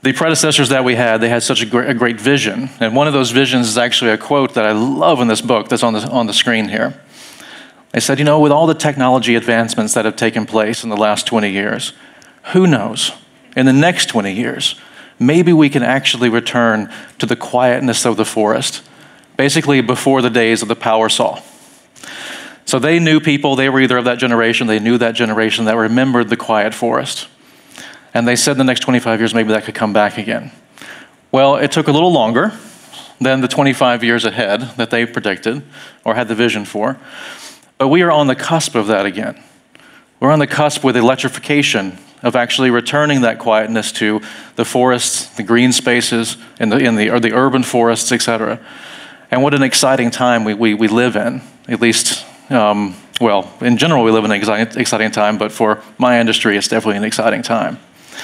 The predecessors that we had, they had such a great vision. And one of those visions is actually a quote that I love in this book that's on the screen here. They said, you know, with all the technology advancements that have taken place in the last 20 years, who knows, in the next 20 years, maybe we can actually return to the quietness of the forest, basically before the days of the power saw. So they knew people, they were either of that generation, they knew that generation that remembered the quiet forest. And they said the next 25 years, maybe that could come back again. Well, it took a little longer than the 25 years ahead that they predicted or had the vision for. But we are on the cusp of that again. We're on the cusp with electrification of actually returning that quietness to the forests, the green spaces, or the urban forests, et cetera. And what an exciting time we live in, at least, well, in general, we live in an exciting time, but for my industry, it's definitely an exciting time.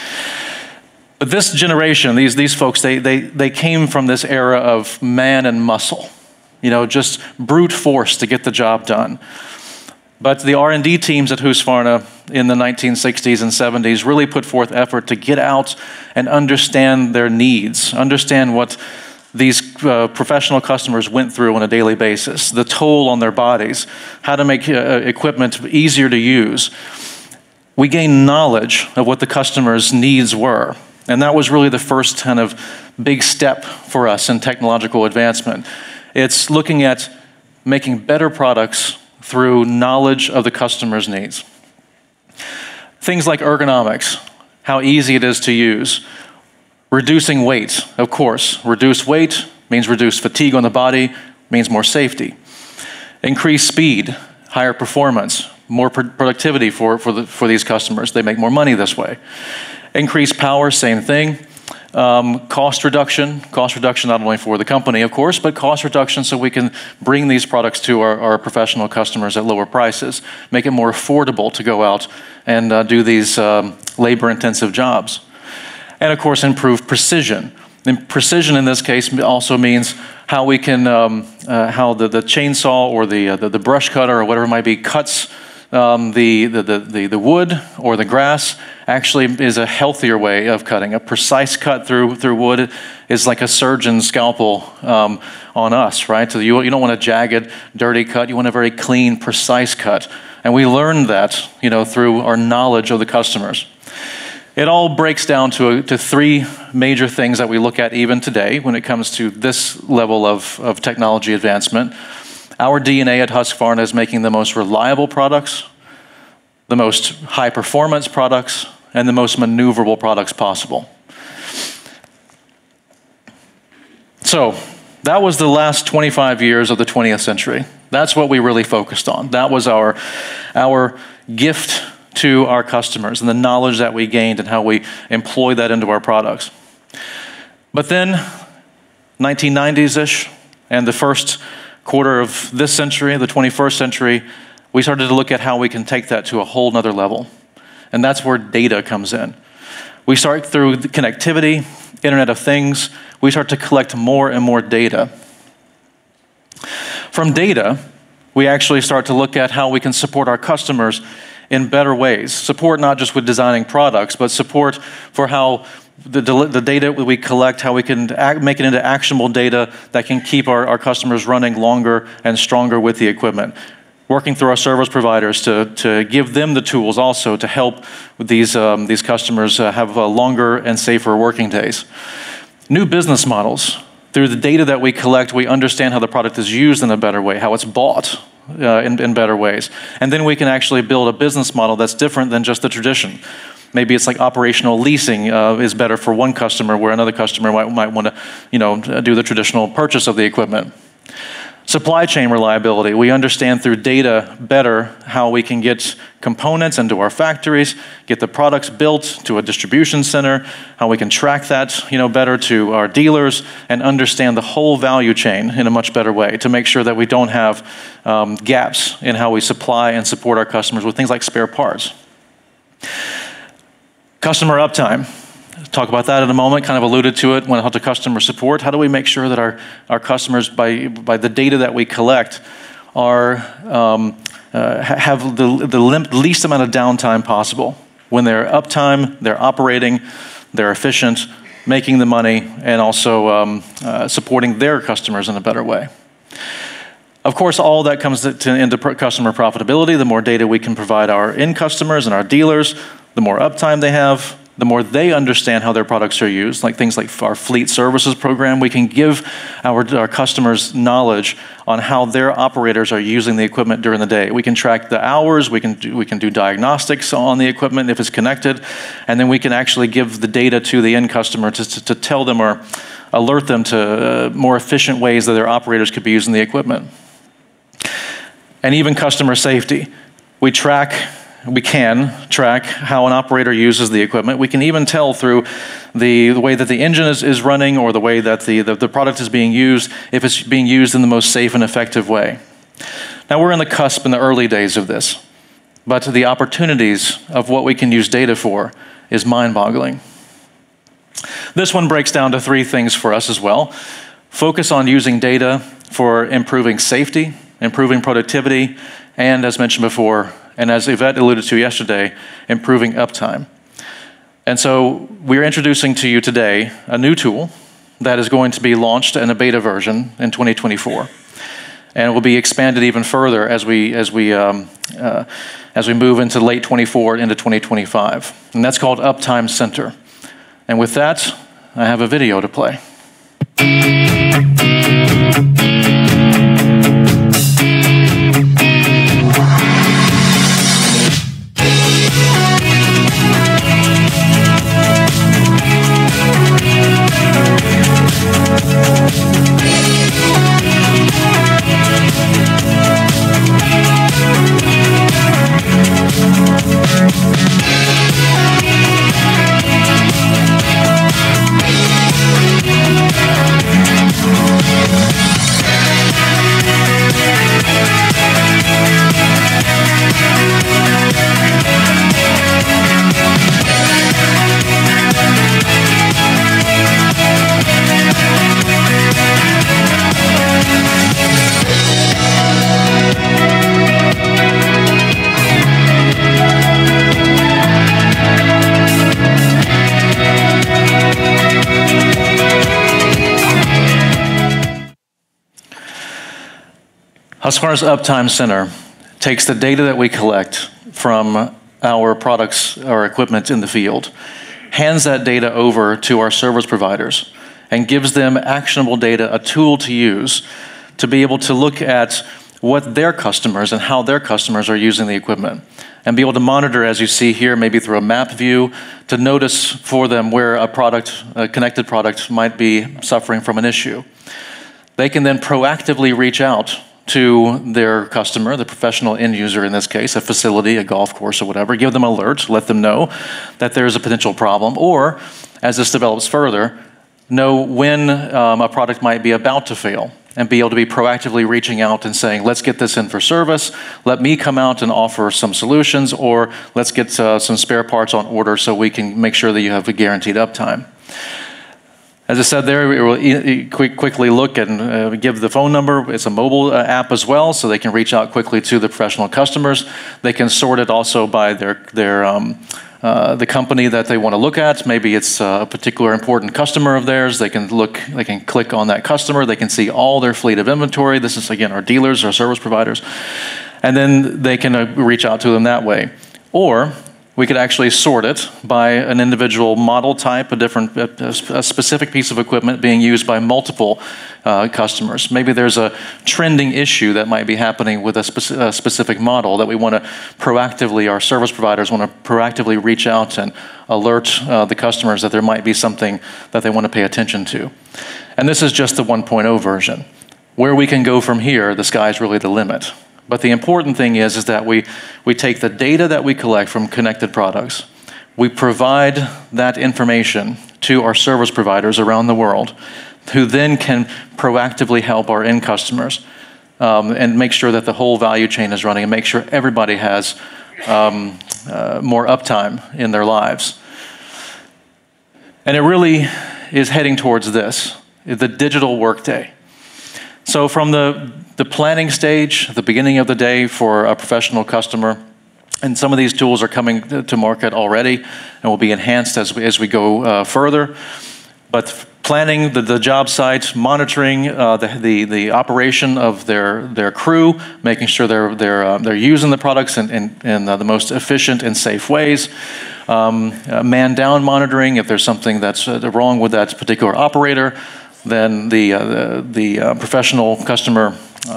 But this generation, these folks, they came from this era of man and muscle, you know, just brute force to get the job done. But the R&D teams at Husqvarna in the 1960s and 70s really put forth effort to get out and understand their needs, understand what these professional customers went through on a daily basis, the toll on their bodies, how to make equipment easier to use. We gained knowledge of what the customer's needs were. And that was really the first kind of big step for us in technological advancement. It's looking at making better products through knowledge of the customer's needs. Things like ergonomics, how easy it is to use. Reducing weight, of course. Reduced weight means reduced fatigue on the body, means more safety. Increased speed, higher performance, more productivity for these customers. They make more money this way. Increased power, same thing. Cost reduction not only for the company, of course, but cost reduction so we can bring these products to our professional customers at lower prices, make it more affordable to go out and do these labor-intensive jobs. And of course, improve precision. And precision in this case also means how we can, how the chainsaw or the brush cutter or whatever it might be cuts the wood or the grass actually is a healthier way of cutting. A precise cut through wood is like a surgeon's scalpel on us, right? So you don't want a jagged, dirty cut. You want a very clean, precise cut. And we learned that, you know, through our knowledge of the customers. It all breaks down to three major things that we look at even today when it comes to this level of technology advancement. Our DNA at Husqvarna is making the most reliable products, the most high-performance products, and the most maneuverable products possible. So that was the last 25 years of the 20th century. That's what we really focused on. That was our gift to our customers and the knowledge that we gained and how we employ that into our products. But then, 1990s-ish, and the first quarter of this century, the 21st century, we started to look at how we can take that to a whole nother level. And that's where data comes in. We start through the connectivity, Internet of Things, we start to collect more and more data. From data, we actually start to look at how we can support our customers in better ways. Support not just with designing products, but support for how the data we collect, how we can make it into actionable data that can keep our customers running longer and stronger with the equipment. Working through our service providers to give them the tools also to help with these customers have longer and safer working days. New business models. Through the data that we collect, we understand how the product is used in a better way, how it's bought in better ways. And then we can actually build a business model that's different than just the tradition. Maybe it's like operational leasing is better for one customer where another customer might want to do the traditional purchase of the equipment. Supply chain reliability. We understand through data better how we can get components into our factories, get the products built to a distribution center, how we can track that better to our dealers, and understand the whole value chain in a much better way to make sure that we don't have gaps in how we supply and support our customers with things like spare parts. Customer uptime. Talk about that in a moment, kind of alluded to it when it comes to customer support. How do we make sure that our customers, by the data that we collect, have the least amount of downtime possible? When they're uptime, they're operating, they're efficient, making the money, and also supporting their customers in a better way. Of course, all that comes into customer profitability. The more data we can provide our end customers and our dealers, the more uptime they have, the more they understand how their products are used, like things like our fleet services program. We can give our customers knowledge on how their operators are using the equipment during the day. We can track the hours, we can do diagnostics on the equipment if it's connected, and then we can actually give the data to the end customer to tell them or alert them to more efficient ways that their operators could be using the equipment. And even customer safety. We can track how an operator uses the equipment. We can even tell through the way that the engine is running or the way that the product is being used, if it's being used in the most safe and effective way. Now we're in the cusp in the early days of this, but the opportunities of what we can use data for is mind-boggling. This one breaks down to 3 things for us as well. Focus on using data for improving safety, improving productivity, and as mentioned before, and as Yvette alluded to yesterday, improving uptime. And so we're introducing to you today a new tool that is going to be launched in a beta version in 2024. And it will be expanded even further as we move into late 24 into 2025. And that's called Uptime Center. And with that, I have a video to play. Husqvarna's Uptime Center takes the data that we collect from our products or equipment in the field, hands that data over to our service providers, and gives them actionable data, a tool to use to be able to look at what their customers and how their customers are using the equipment, and be able to monitor, as you see here, maybe through a map view, to notice for them where a connected product might be suffering from an issue. They can then proactively reach out to their customer, the professional end user in this case, a facility, a golf course or whatever, give them alerts, let them know that there's a potential problem, or as this develops further, know when a product might be about to fail and be able to be proactively reaching out and saying, let's get this in for service, let me come out and offer some solutions, or let's get some spare parts on order so we can make sure that you have a guaranteed uptime. As I said there, we will quickly look and give the phone number. It's a mobile app as well, so they can reach out quickly to the professional customers. They can sort it also by the company that they want to look at. Maybe it's a particular important customer of theirs. They can click on that customer. They can see all their fleet of inventory. This is, again, our dealers, our service providers. And then they can reach out to them that way. Or we could actually sort it by an individual model type, a specific piece of equipment being used by multiple customers. Maybe there's a trending issue that might be happening with a specific model that we want to proactively, our service providers want to proactively reach out and alert the customers that there might be something that they want to pay attention to. And this is just the 1.0 version. Where we can go from here, the sky's really the limit. But the important thing is that we take the data that we collect from connected products, we provide that information to our service providers around the world, who then can proactively help our end customers and make sure that the whole value chain is running and make sure everybody has more uptime in their lives. And it really is heading towards this, the digital workday. So from the planning stage, the beginning of the day for a professional customer, and some of these tools are coming to market already and will be enhanced as we go further. But planning the job site, monitoring the operation of their crew, making sure they're using the products in the most efficient and safe ways. Man down monitoring, if there's something that's wrong with that particular operator, then the professional customer,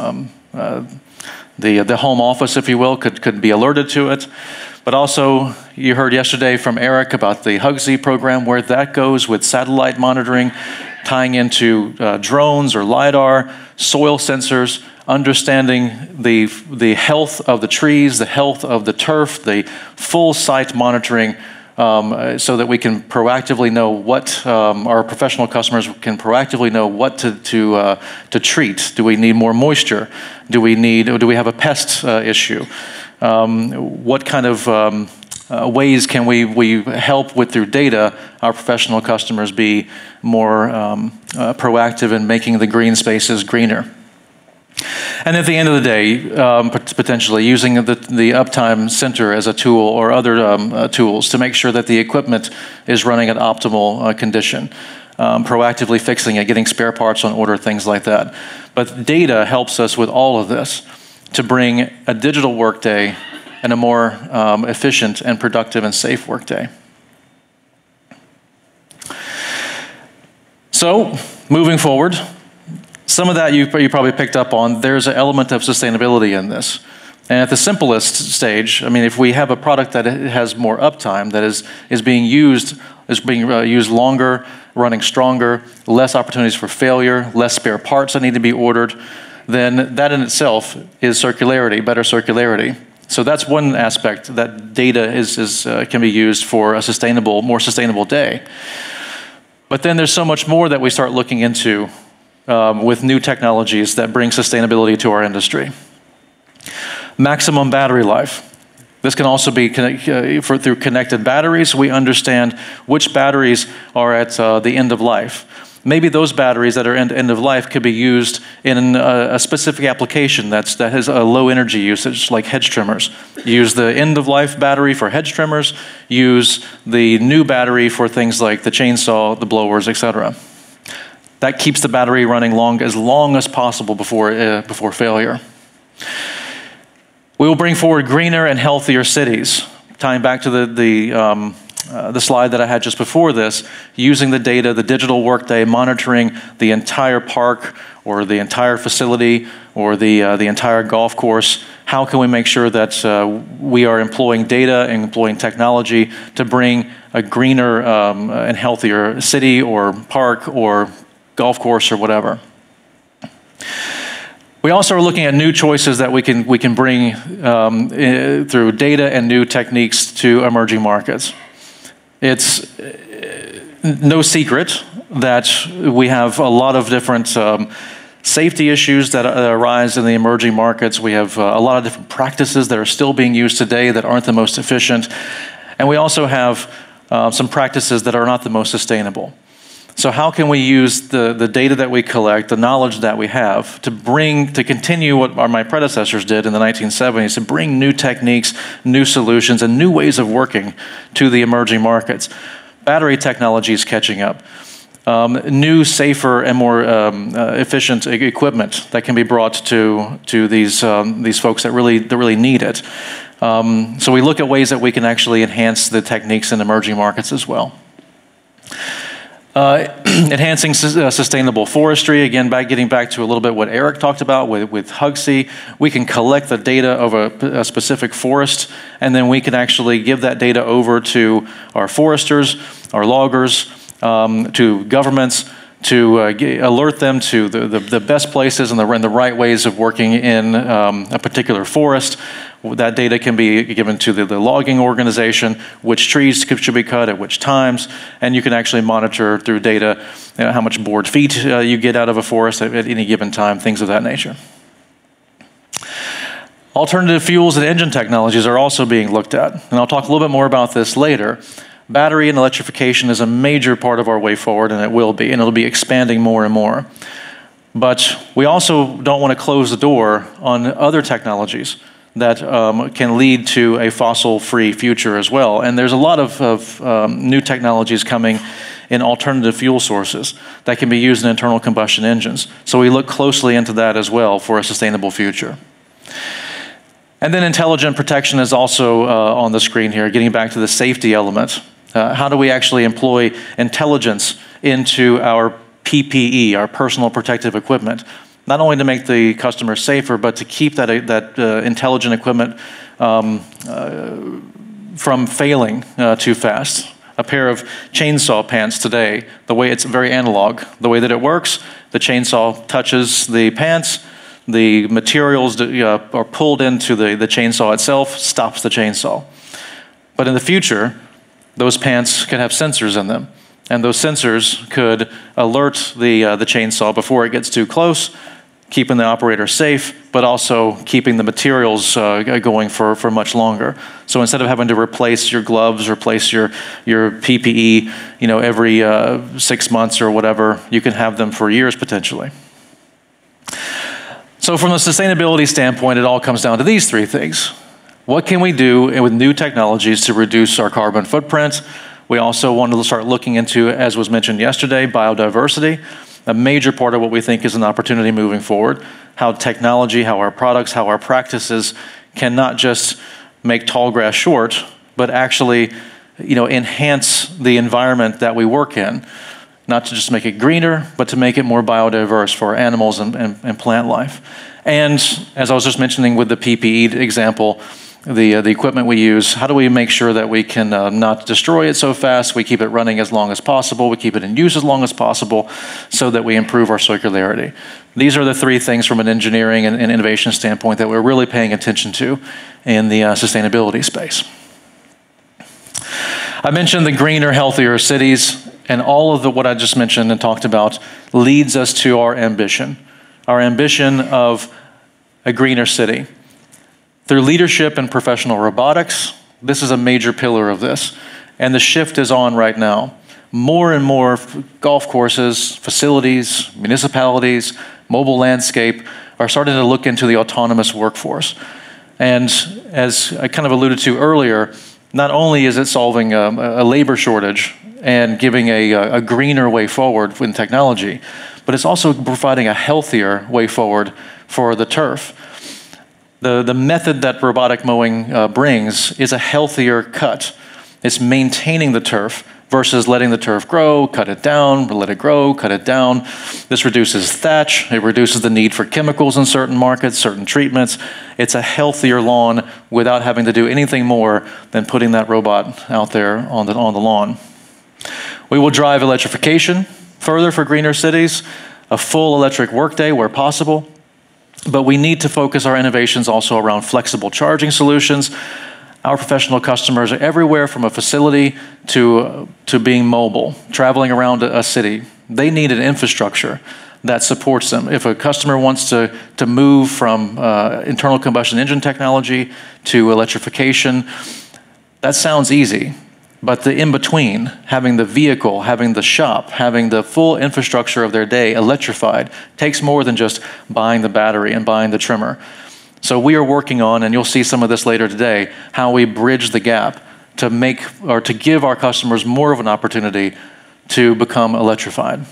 the home office, if you will, could be alerted to it. But also, you heard yesterday from Eric about the Hugsy program, where that goes with satellite monitoring, tying into drones or LiDAR, soil sensors, understanding the health of the trees, the health of the turf, the full site monitoring, so that we can proactively know what our professional customers can proactively know what to treat. Do we need more moisture? Do we have a pest issue? What kind of ways can we help with through data our professional customers be more proactive in making the green spaces greener? And at the end of the day, potentially using the Uptime Center as a tool or other tools to make sure that the equipment is running at optimal condition, proactively fixing it, getting spare parts on order, things like that. But data helps us with all of this to bring a digital workday and a more efficient and productive and safe workday. So, moving forward, some of that you probably picked up on. There's an element of sustainability in this. And at the simplest stage, I mean, if we have a product that has more uptime, that is being used longer, running stronger, less opportunities for failure, less spare parts that need to be ordered, then that in itself is circularity, better circularity. So that's one aspect that data can be used for a more sustainable day. But then there's so much more that we start looking into with new technologies that bring sustainability to our industry. Maximum battery life. This can also be through connected batteries. We understand which batteries are at the end of life. Maybe those batteries that are end of life could be used in a specific application that has a low energy usage, like hedge trimmers. Use the end of life battery for hedge trimmers. Use the new battery for things like the chainsaw, the blowers, etc. That keeps the battery running as long as possible before failure. We will bring forward greener and healthier cities. Tying back to the slide that I had just before this, using the data, the digital workday, monitoring the entire park or the entire facility or the entire golf course. How can we make sure that we are employing data and employing technology to bring a greener and healthier city or park or golf course or whatever? We also are looking at new choices that we can bring through data and new techniques to emerging markets. It's no secret that we have a lot of different safety issues that arise in the emerging markets. We have a lot of different practices that are still being used today that aren't the most efficient. And we also have some practices that are not the most sustainable. So how can we use the data that we collect, the knowledge that we have, to continue what my predecessors did in the 1970s, to bring new techniques, new solutions, and new ways of working to the emerging markets? Battery technology is catching up. New, safer, and more efficient equipment that can be brought to these folks that really need it. So we look at ways that we can actually enhance the techniques in emerging markets as well. Enhancing sustainable forestry, again, getting back to a little bit what Eric talked about with Hugsy. We can collect the data of a specific forest, and then we can actually give that data over to our foresters, our loggers, to governments, to alert them to the best places and the right ways of working in a particular forest. That data can be given to the logging organization, which trees should be cut at which times, and you can actually monitor through data how much board feet you get out of a forest at any given time, things of that nature. Alternative fuels and engine technologies are also being looked at, and I'll talk a little bit more about this later. Battery and electrification is a major part of our way forward, and it will be, and it'll be expanding more and more. But we also don't want to close the door on other technologies that can lead to a fossil-free future as well. And there's a lot of new technologies coming in alternative fuel sources that can be used in internal combustion engines. So we look closely into that as well for a sustainable future. And then intelligent protection is also on the screen here, getting back to the safety element. How do we actually employ intelligence into our PPE, our personal protective equipment? Not only to make the customer safer, but to keep that intelligent equipment from failing too fast. A pair of chainsaw pants today, the way it's very analog. The way that it works, the chainsaw touches the pants, the materials that are pulled into the chainsaw itself, stops the chainsaw. But in the future, those pants can have sensors in them. And those sensors could alert the chainsaw before it gets too close, keeping the operator safe, but also keeping the materials going for much longer. So instead of having to replace your gloves, replace your PPE, every 6 months or whatever, you can have them for years potentially. So from a sustainability standpoint, it all comes down to these three things. What can we do with new technologies to reduce our carbon footprint? We also want to start looking into, as was mentioned yesterday, biodiversity. A major part of what we think is an opportunity moving forward. How technology, how our products, how our practices can not just make tall grass short, but actually enhance the environment that we work in. Not to just make it greener, but to make it more biodiverse for animals and plant life. And as I was just mentioning with the PPE example, the equipment we use, how do we make sure that we can not destroy it so fast, we keep it running as long as possible, we keep it in use as long as possible, so that we improve our circularity. These are the three things from an engineering and innovation standpoint that we're really paying attention to in the sustainability space. I mentioned the greener, healthier cities, and all of what I just mentioned and talked about leads us to our ambition of a greener city. Through leadership in professional robotics, this is a major pillar of this, and the shift is on right now. More and more golf courses, facilities, municipalities, mobile landscape are starting to look into the autonomous workforce. And as I kind of alluded to earlier, not only is it solving a labor shortage and giving a greener way forward in technology, but it's also providing a healthier way forward for the turf. The method that robotic mowing brings is a healthier cut. It's maintaining the turf versus letting the turf grow, cut it down, let it grow, cut it down. This reduces thatch. It reduces the need for chemicals in certain markets, certain treatments. It's a healthier lawn without having to do anything more than putting that robot out there on the lawn. We will drive electrification further for greener cities, a full electric workday where possible. But we need to focus our innovations also around flexible charging solutions. Our professional customers are everywhere from a facility to being mobile, traveling around a city. They need an infrastructure that supports them. If a customer wants to move from internal combustion engine technology to electrification, that sounds easy. But the in-between, having the vehicle, having the shop, having the full infrastructure of their day electrified, takes more than just buying the battery and buying the trimmer. So we are working on, and you'll see some of this later today, how we bridge the gap to make or to give our customers more of an opportunity to become electrified.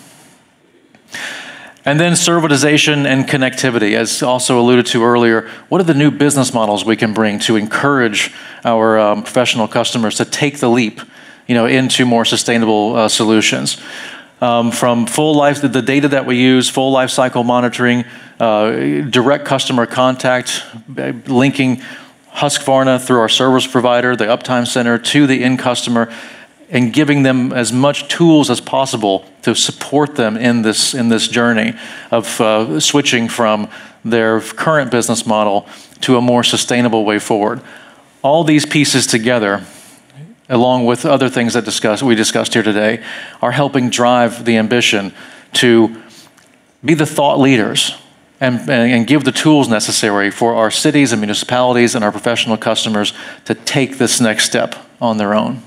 And then servitization and connectivity, as also alluded to earlier. What are the new business models we can bring to encourage our professional customers to take the leap, into more sustainable solutions? From full life, the data that we use, full life cycle monitoring, direct customer contact, linking Husqvarna through our service provider, the Uptime Center, to the end customer, and giving them as much tools as possible to support them in this journey of switching from their current business model to a more sustainable way forward. All these pieces together, along with other things that we discussed here today, are helping drive the ambition to be the thought leaders and give the tools necessary for our cities and municipalities and our professional customers to take this next step on their own.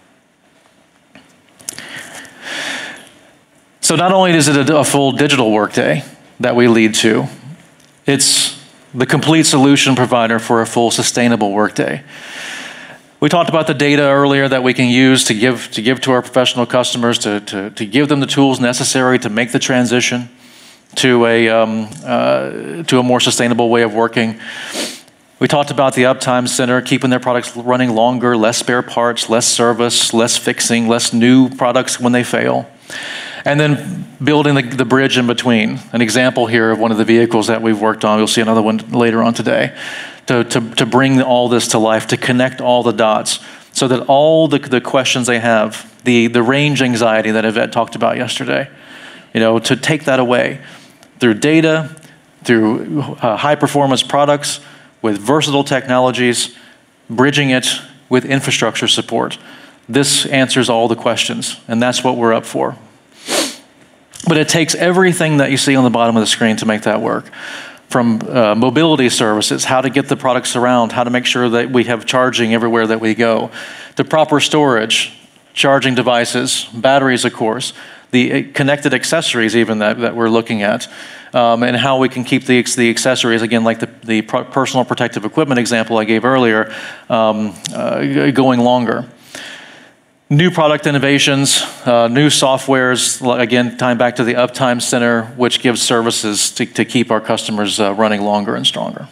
So not only is it a full digital workday that we lead to, it's the complete solution provider for a full sustainable workday. We talked about the data earlier that we can use to give to our professional customers to give them the tools necessary to make the transition to a more sustainable way of working. We talked about the Uptime Center, keeping their products running longer, less spare parts, less service, less fixing, less new products when they fail. And then building the bridge in between. An example here of one of the vehicles that we've worked on, you'll see another one later on today, to bring all this to life, to connect all the dots, so that all the questions they have, the range anxiety that Yvette talked about yesterday, to take that away through data, through high performance products, with versatile technologies, bridging it with infrastructure support. This answers all the questions, and that's what we're up for. But it takes everything that you see on the bottom of the screen to make that work. From mobility services, how to get the products around, how to make sure that we have charging everywhere that we go, to proper storage, charging devices, batteries, of course, the connected accessories even that we're looking at, and how we can keep the accessories, again, like the personal protective equipment example I gave earlier, going longer. New product innovations, new softwares, again, tying back to the Uptime Center, which gives services to keep our customers running longer and stronger.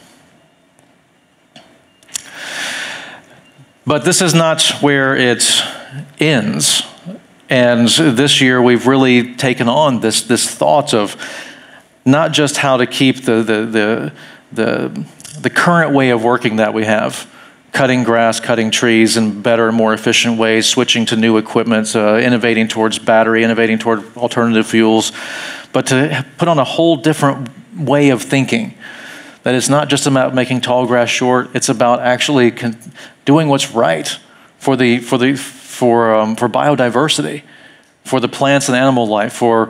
But this is not where it ends. And this year, we've really taken on this thought of not just how to keep the current way of working that we have, cutting grass, cutting trees in better and more efficient ways, switching to new equipment, innovating towards battery, innovating toward alternative fuels, but to put on a whole different way of thinking. That it's not just about making tall grass short, it's about actually doing what's right for biodiversity, for the plants and animal life, for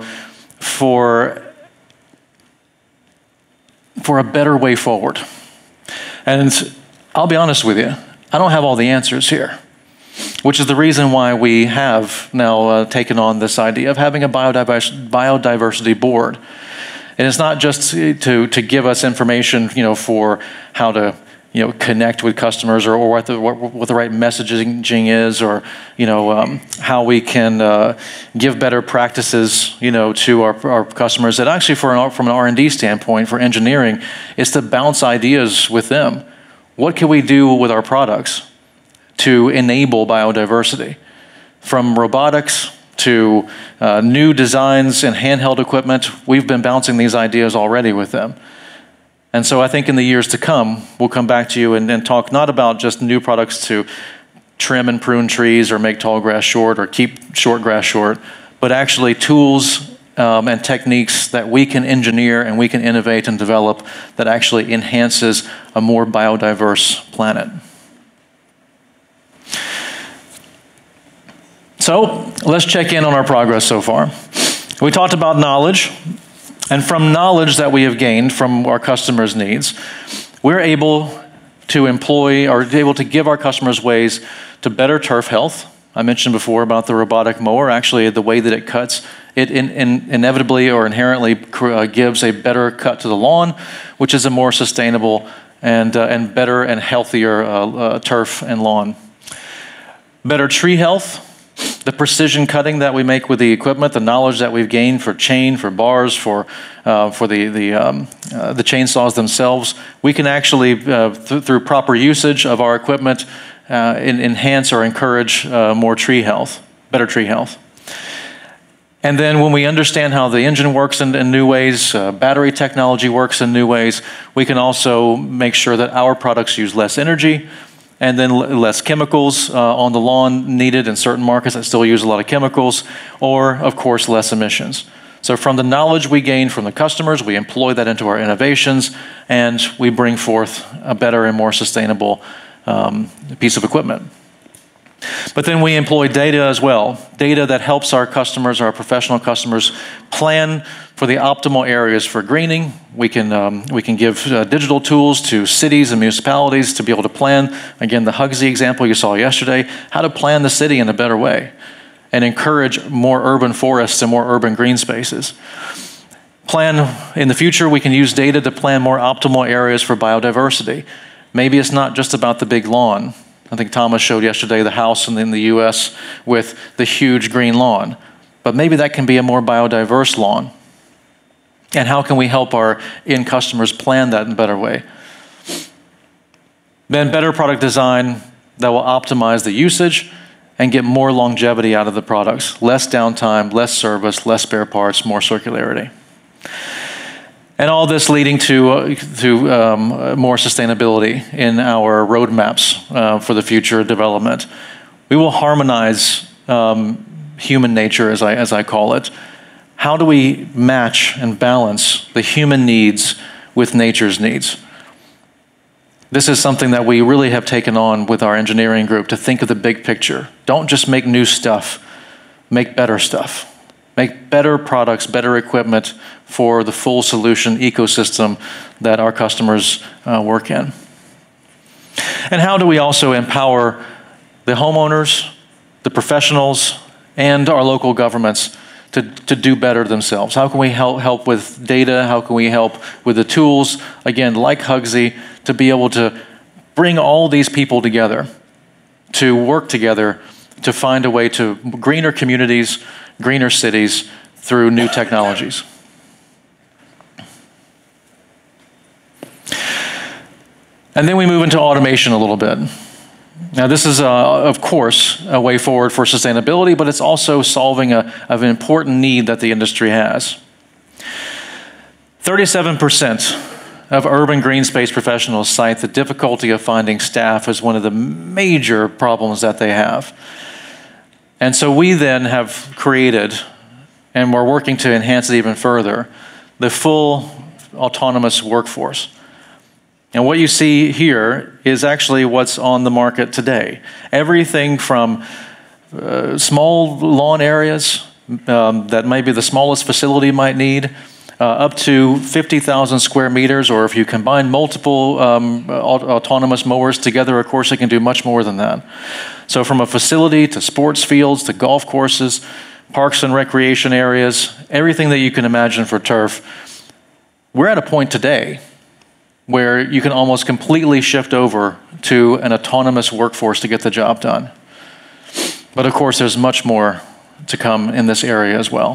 a better way forward. And I'll be honest with you, I don't have all the answers here, which is the reason why we have now taken on this idea of having a biodiversity board. And it's not just to give us information, for how to, connect with customers, or what the right messaging is, or how we can give better practices, to our customers. That actually, from an R&D standpoint, for engineering, is to bounce ideas with them. What can we do with our products to enable biodiversity? From robotics to new designs and handheld equipment, we've been bouncing these ideas already with them. And so I think in the years to come, we'll come back to you and talk not about just new products to trim and prune trees or make tall grass short or keep short grass short, but actually tools and techniques that we can engineer and we can innovate and develop that actually enhances a more biodiverse planet. So let's check in on our progress so far. We talked about knowledge, and from knowledge that we have gained from our customers' needs, we're able to employ or able to give our customers ways to better turf health. I mentioned before about the robotic mower. Actually, the way that it cuts, it inevitably or inherently gives a better cut to the lawn, which is a more sustainable and better and healthier turf and lawn. Better tree health, the precision cutting that we make with the equipment, the knowledge that we've gained for chain, for bars, for the chainsaws themselves. We can actually, through proper usage of our equipment, enhance or encourage more tree health, better tree health. And then when we understand how the engine works in new ways, battery technology works in new ways, we can also make sure that our products use less energy and then less chemicals on the lawn needed in certain markets that still use a lot of chemicals, or, of course, less emissions. So from the knowledge we gain from the customers, we employ that into our innovations, and we bring forth a better and more sustainable piece of equipment. But then we employ data as well, data that helps our customers, our professional customers, plan for the optimal areas for greening. We can give digital tools to cities and municipalities to be able to plan, again, the Hugsy example you saw yesterday, how to plan the city in a better way and encourage more urban forests and more urban green spaces. Plan in the future, we can use data to plan more optimal areas for biodiversity. Maybe it's not just about the big lawn. I think Thomas showed yesterday the house in the US with the huge green lawn. But maybe that can be a more biodiverse lawn. And how can we help our end customers plan that in a better way? Then better product design that will optimize the usage and get more longevity out of the products. Less downtime, less service, less spare parts, more circularity. And all this leading to more sustainability in our roadmaps for the future development. We will harmonize human nature, as I call it. How do we match and balance the human needs with nature's needs? This is something that we really have taken on with our engineering group, to think of the big picture. Don't just make new stuff, make better stuff. Make better products, better equipment for the full solution ecosystem that our customers work in. And how do we also empower the homeowners, the professionals, and our local governments to do better themselves? How can we help with data? How can we help with the tools, again, like Hugsy, to be able to bring all these people together, to work together, to find a way to greener communities, greener cities through new technologies. And then we move into automation a little bit. Now this is, of course, a way forward for sustainability, but it's also solving an important need that the industry has. 37% of urban green space professionals cite the difficulty of finding staff as one of the major problems that they have. And so we then have created, and we're working to enhance it even further, the full autonomous workforce. And what you see here is actually what's on the market today. Everything from small lawn areas that maybe the smallest facility might need, up to 50,000 square meters, or if you combine multiple autonomous mowers together, of course, it can do much more than that. So from a facility to sports fields to golf courses, parks and recreation areas, everything that you can imagine for turf, we're at a point today where you can almost completely shift over to an autonomous workforce to get the job done. But of course, there's much more to come in this area as well.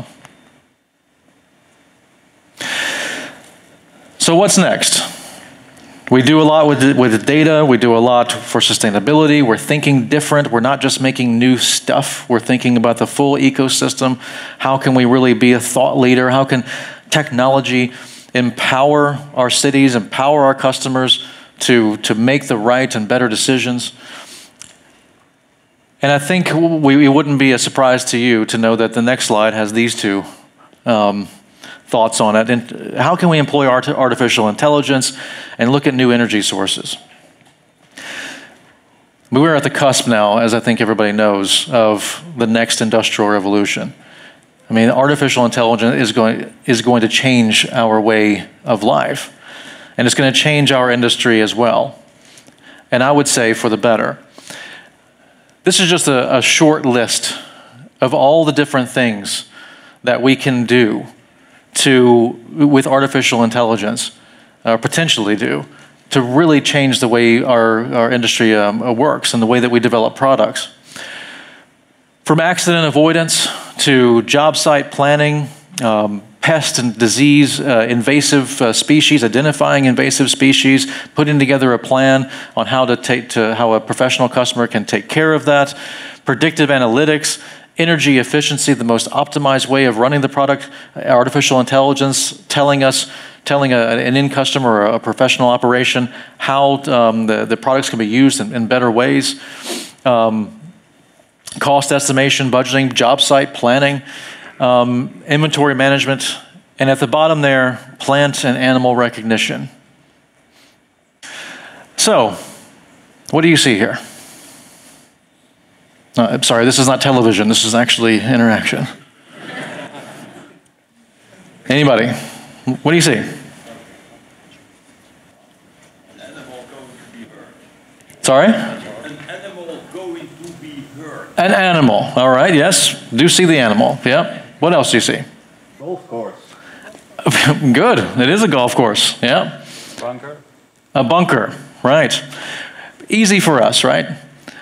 So what's next? We do a lot with the data. We do a lot for sustainability. We're thinking different. We're not just making new stuff. We're thinking about the full ecosystem. How can we really be a thought leader? How can technology empower our cities, empower our customers to make the right and better decisions? And I think it wouldn't be a surprise to you to know that the next slide has these two thoughts on it. And how can we employ artificial intelligence and look at new energy sources? We're at the cusp now, as I think everybody knows, of the next industrial revolution. I mean, artificial intelligence is going to change our way of life. And it's going to change our industry as well. And I would say for the better. This is just a short list of all the different things that we can do with artificial intelligence, potentially do, to really change the way our industry works and the way that we develop products. From accident avoidance to job site planning, pest and disease, invasive species, identifying invasive species, putting together a plan on how a professional customer can take care of that, predictive analytics, energy efficiency, the most optimized way of running the product, artificial intelligence telling an end customer or a professional operation how the products can be used in better ways, cost estimation, budgeting, job site planning, inventory management, and at the bottom there, plant and animal recognition. So, what do you see here? I'm sorry, this is not television, this is actually interaction. Anybody? What do you see? An animal going to be hurt. Sorry? An animal going to be hurt. An animal, all right, yes. Do see the animal, yeah. What else do you see? Golf course. Good, it is a golf course, yeah. Bunker. A bunker, right. Easy for us, right?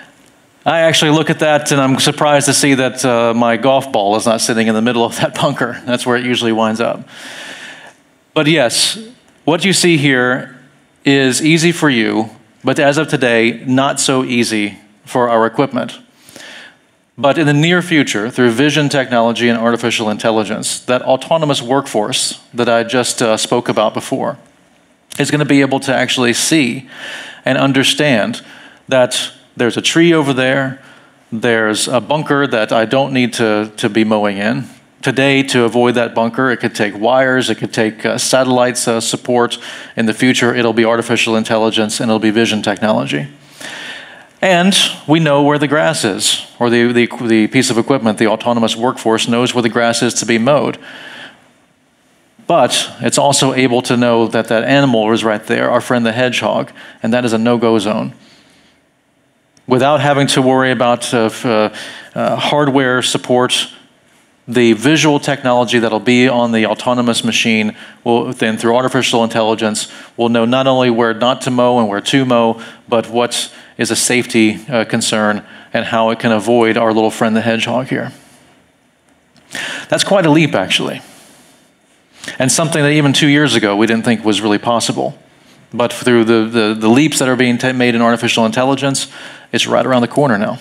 I actually look at that and I'm surprised to see that my golf ball is not sitting in the middle of that bunker. That's where it usually winds up. But yes, what you see here is easy for you, but as of today, not so easy for our equipment. But in the near future, through vision technology and artificial intelligence, that autonomous workforce that I just spoke about before is going to be able to actually see and understand that there's a tree over there, there's a bunker that I don't need to be mowing in. Today, to avoid that bunker, it could take wires, it could take satellites support. In the future, it'll be artificial intelligence and it'll be vision technology. And we know where the grass is, or the piece of equipment, the autonomous workforce knows where the grass is to be mowed. But it's also able to know that that animal is right there, our friend the hedgehog, and that is a no-go zone. Without having to worry about hardware support, the visual technology that'll be on the autonomous machine will then, through artificial intelligence, will know not only where not to mow and where to mow, but what is a safety concern and how it can avoid our little friend the hedgehog here. That's quite a leap, actually. And something that even 2 years ago we didn't think was really possible. But through the leaps that are being made in artificial intelligence, it's right around the corner now.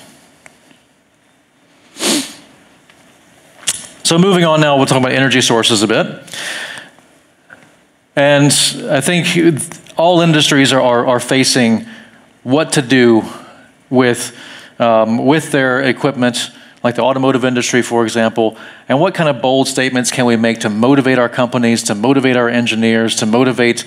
So moving on now, we'll talk about energy sources a bit. And I think all industries are facing what to do with their equipment, like the automotive industry, for example, and what kind of bold statements can we make to motivate our companies, to motivate our engineers, to motivate,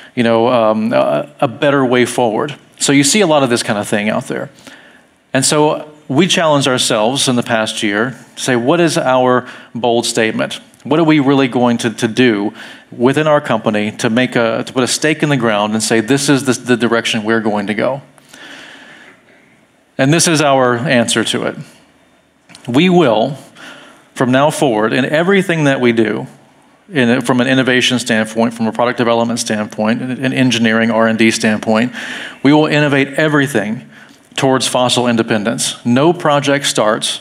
a better way forward. So you see a lot of this kind of thing out there. And so we challenged ourselves in the past year to say, what is our bold statement? What are we really going to do within our company to put a stake in the ground and say, this is the direction we're going to go? And this is our answer to it. We will, from now forward, in everything that we do, from an innovation standpoint, from a product development standpoint, an engineering R&D standpoint, we will innovate everything towards fossil independence. No project starts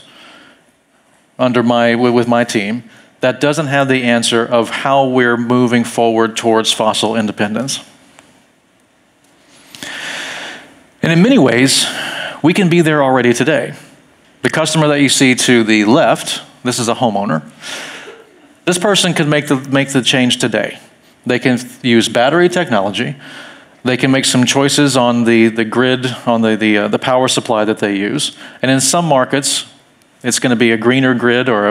with my team that doesn't have the answer of how we're moving forward towards fossil independence. And in many ways, we can be there already today. The customer that you see to the left, this is a homeowner. This person can make the change today. They can use battery technology. They can make some choices on the grid, on the power supply that they use. And in some markets, it's going to be a greener grid or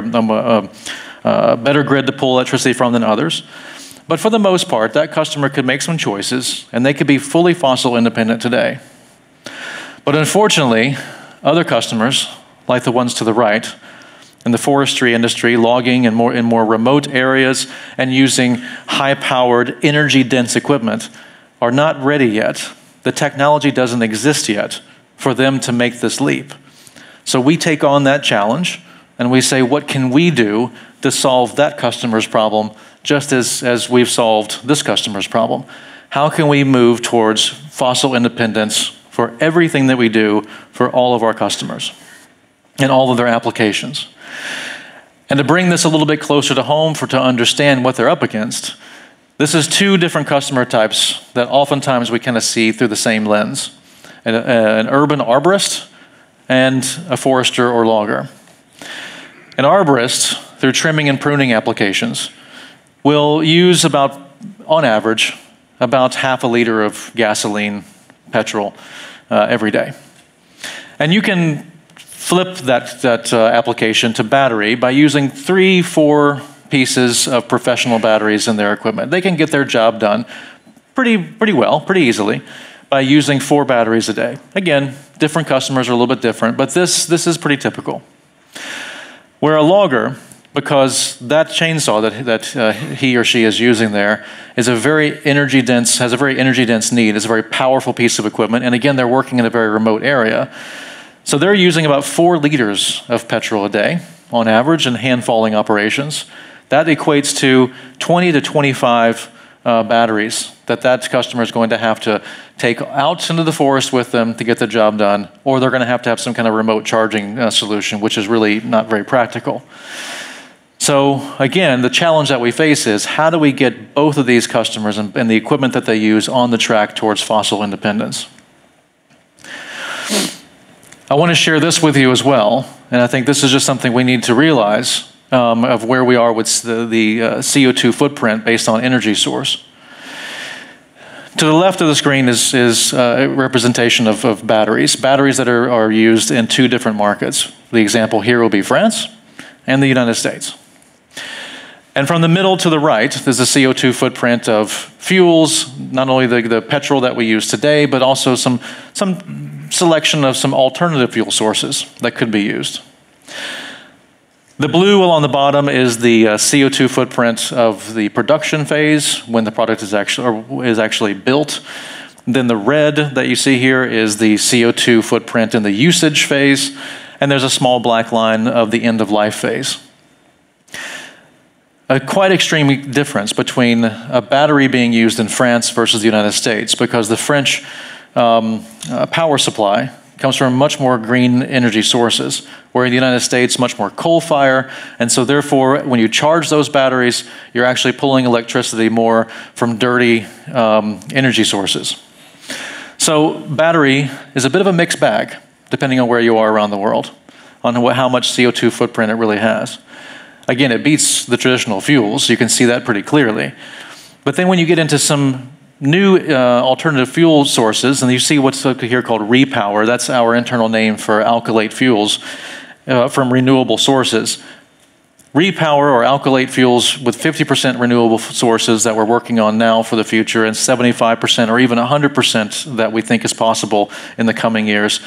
a better grid to pull electricity from than others. But for the most part, that customer could make some choices, and they could be fully fossil independent today. But unfortunately, other customers, like the ones to the right, in the forestry industry, logging in more remote areas, and using high-powered, energy-dense equipment, are not ready yet. The technology doesn't exist yet for them to make this leap. So we take on that challenge, and we say, what can we do to solve that customer's problem, just as we've solved this customer's problem? How can we move towards fossil independence for everything that we do for all of our customers and all of their applications? And to bring this a little bit closer to home to understand what they're up against, this is two different customer types that oftentimes we kind of see through the same lens. An urban arborist and a forester or logger. An arborist, through trimming and pruning applications, will use on average, about half a liter of gasoline, petrol, every day. And you can flip that application to battery by using 3-4 pieces of professional batteries in their equipment. They can get their job done pretty well, pretty easily, by using 4 batteries a day. Again, different customers are a little bit different, but this is pretty typical. Where a logger, because that chainsaw that he or she is using there is has a very energy dense need. It's a very powerful piece of equipment, and again, they're working in a very remote area. So they're using about 4 liters of petrol a day on average in hand falling operations. That equates to 20 to 25 batteries that customer is going to have to take out into the forest with them to get the job done, or they're going to have some kind of remote charging solution, which is really not very practical. So again, the challenge that we face is how do we get both of these customers and the equipment that they use on the track towards fossil independence? I want to share this with you as well, and I think this is just something we need to realize of where we are with the CO2 footprint based on energy source. To the left of the screen is a representation of batteries that are used in two different markets. The example here will be France and the United States. And from the middle to the right, there's a CO2 footprint of fuels, not only the petrol that we use today, but also some selection of some alternative fuel sources that could be used. The blue along the bottom is the CO2 footprint of the production phase when the product is actually built. Then the red that you see here is the CO2 footprint in the usage phase, and there's a small black line of the end of life phase. A quite extreme difference between a battery being used in France versus the United States, because the French power supply comes from much more green energy sources, where in the United States, much more coal fire, and so therefore, when you charge those batteries, you're actually pulling electricity more from dirty energy sources. So battery is a bit of a mixed bag, depending on where you are around the world, on how much CO2 footprint it really has. Again, it beats the traditional fuels. You can see that pretty clearly. But then when you get into some new alternative fuel sources, and you see what's here called repower, that's our internal name for alkylate fuels from renewable sources. Repower or alkylate fuels with 50% renewable sources that we're working on now for the future, and 75% or even 100% that we think is possible in the coming years.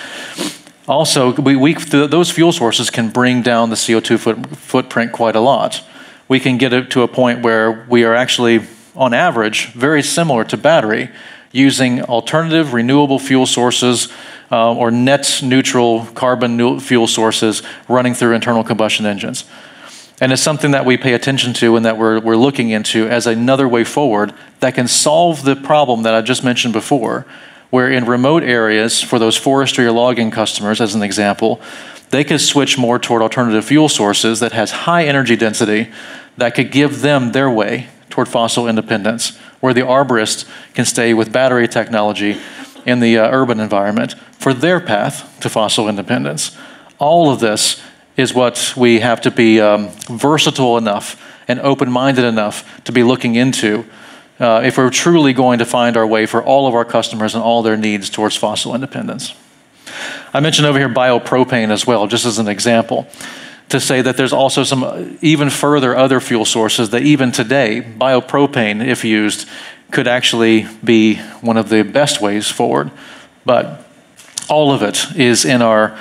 Also, those fuel sources can bring down the CO2 footprint quite a lot. We can get it to a point where we are actually, on average, very similar to battery, using alternative renewable fuel sources or net neutral carbon fuel sources running through internal combustion engines. And it's something that we pay attention to and that we're looking into as another way forward that can solve the problem that I just mentioned before, where in remote areas, for those forestry or logging customers, as an example, they could switch more toward alternative fuel sources that has high energy density that could give them their way toward fossil independence, where the arborist can stay with battery technology in the urban environment for their path to fossil independence. All of this is what we have to be versatile enough and open-minded enough to be looking into if we're truly going to find our way for all of our customers and all their needs towards fossil independence. I mentioned over here biopropane as well, just as an example, to say that there's also some even further other fuel sources that even today, biopropane, if used, could actually be one of the best ways forward. But all of it is in our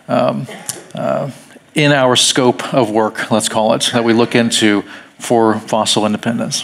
scope of work, let's call it, that we look into for fossil independence.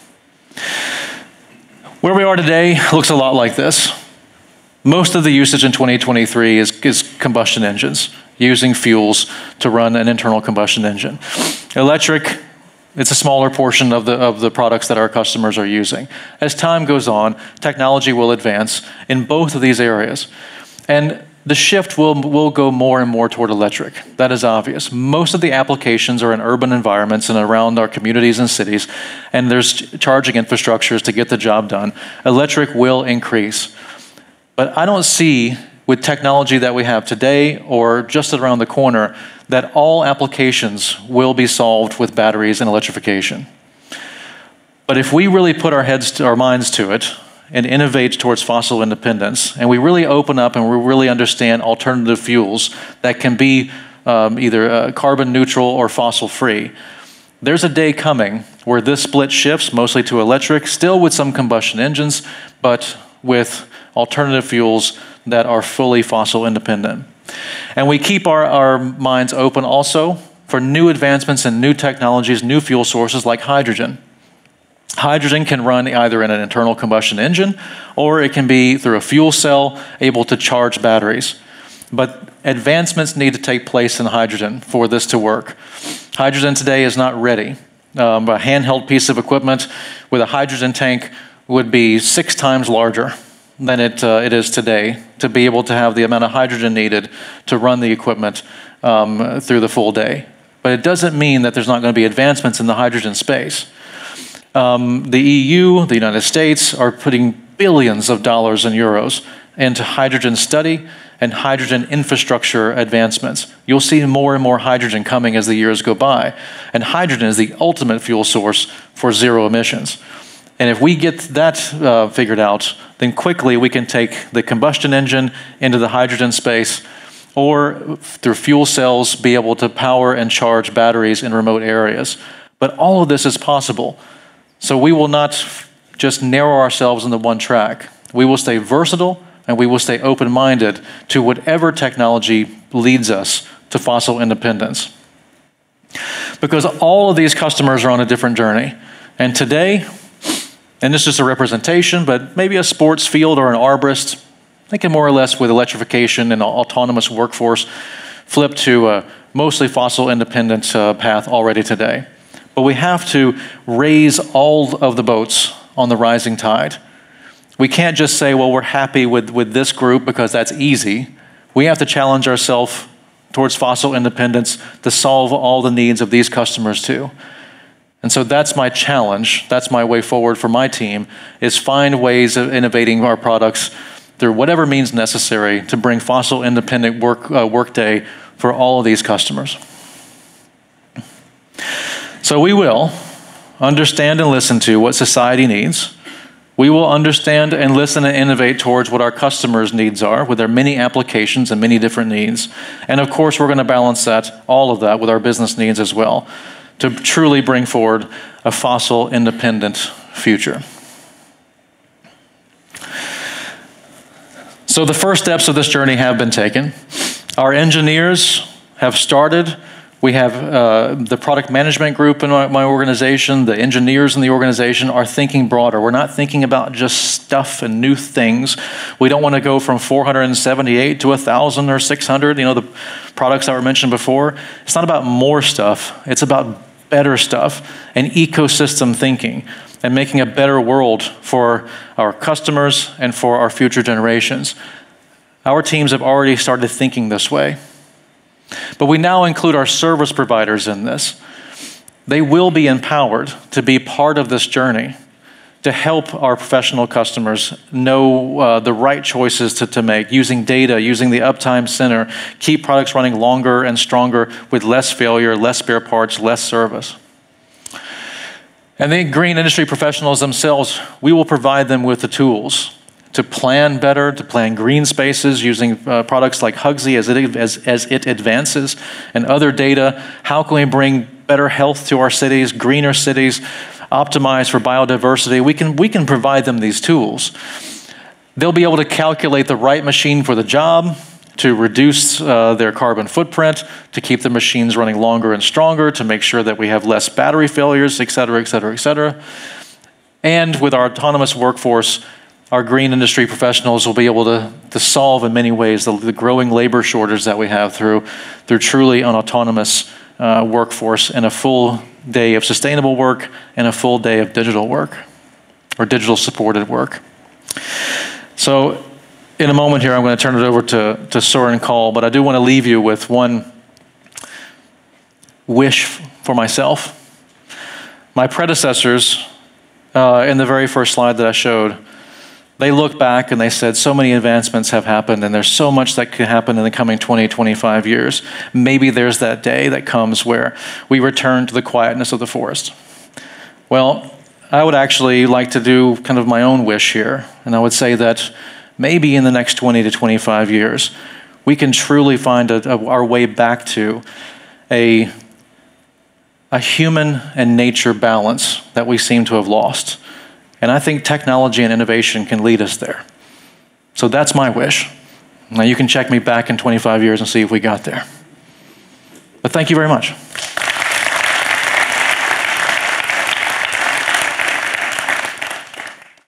Where we are today looks a lot like this. Most of the usage in 2023 is combustion engines, using fuels to run an internal combustion engine. Electric, it's a smaller portion of the products that our customers are using. As time goes on, technology will advance in both of these areas. And the shift will go more and more toward electric. That is obvious. Most of the applications are in urban environments and around our communities and cities, and there's charging infrastructures to get the job done. Electric will increase. But I don't see, with technology that we have today or just around the corner, that all applications will be solved with batteries and electrification. But if we really put our minds to it, and innovate towards fossil independence, and we really open up and we really understand alternative fuels that can be either carbon neutral or fossil free, there's a day coming where this split shifts mostly to electric, still with some combustion engines, but with alternative fuels that are fully fossil independent. And we keep our minds open also for new advancements in new technologies, new fuel sources like hydrogen. Hydrogen can run either in an internal combustion engine, or it can be through a fuel cell able to charge batteries. But advancements need to take place in hydrogen for this to work. Hydrogen today is not ready. A handheld piece of equipment with a hydrogen tank would be 6 times larger than it is today to be able to have the amount of hydrogen needed to run the equipment through the full day. But it doesn't mean that there's not going to be advancements in the hydrogen space. The EU, the United States, are putting billions of dollars and euros into hydrogen study and hydrogen infrastructure advancements. You'll see more and more hydrogen coming as the years go by. And hydrogen is the ultimate fuel source for zero emissions. And if we get that figured out, then quickly we can take the combustion engine into the hydrogen space, or through fuel cells be able to power and charge batteries in remote areas. But all of this is possible. So we will not just narrow ourselves into one track. We will stay versatile, and we will stay open-minded to whatever technology leads us to fossil independence. Because all of these customers are on a different journey. And today, and this is a representation, but maybe a sports field or an arborist, thinking more or less with electrification and autonomous workforce, flip to a mostly fossil independent path already today. But we have to raise all of the boats on the rising tide. We can't just say, well, we're happy with this group because that's easy. We have to challenge ourselves towards fossil independence to solve all the needs of these customers too. And so that's my challenge. That's my way forward for my team, is find ways of innovating our products through whatever means necessary to bring fossil independent workday for all of these customers. So we will understand and listen to what society needs. We will understand and listen and innovate towards what our customers' needs are with their many applications and many different needs. And of course, we're going to balance all of that with our business needs as well to truly bring forward a fossil independent future. So the first steps of this journey have been taken. Our engineers have started. We have the product management group in my organization. The engineers in the organization are thinking broader. We're not thinking about just stuff and new things. We don't want to go from 478 to 1,000 or 600, the products that were mentioned before. It's not about more stuff. It's about better stuff and ecosystem thinking and making a better world for our customers and for our future generations. Our teams have already started thinking this way. But we now include our service providers in this. They will be empowered to be part of this journey, to help our professional customers know the right choices to make, using data, using the Uptime Center, keep products running longer and stronger with less failure, less spare parts, less service. And the green industry professionals themselves, we will provide them with the tools to plan better, to plan green spaces using products like Hugsy as it advances, and other data. How can we bring better health to our cities, greener cities, optimized for biodiversity? We can provide them these tools. They'll be able to calculate the right machine for the job, to reduce their carbon footprint, to keep the machines running longer and stronger, to make sure that we have less battery failures, et cetera, et cetera, et cetera. And with our autonomous workforce, our green industry professionals will be able to solve in many ways the growing labor shortage that we have through truly an autonomous workforce and a full day of sustainable work and a full day of digital work or digital supported work. So in a moment here, I'm going to turn it over to Søren Kold, but I do want to leave you with one wish for myself. My predecessors, in the very first slide that I showed, they looked back and they said, so many advancements have happened and there's so much that could happen in the coming 20, 25 years. Maybe there's that day that comes where we return to the quietness of the forest. Well, I would actually like to do kind of my own wish here. And I would say that maybe in the next 20 to 25 years, we can truly find our way back to a human and nature balance that we seem to have lost. And I think technology and innovation can lead us there. So that's my wish. Now you can check me back in 25 years and see if we got there. But thank you very much.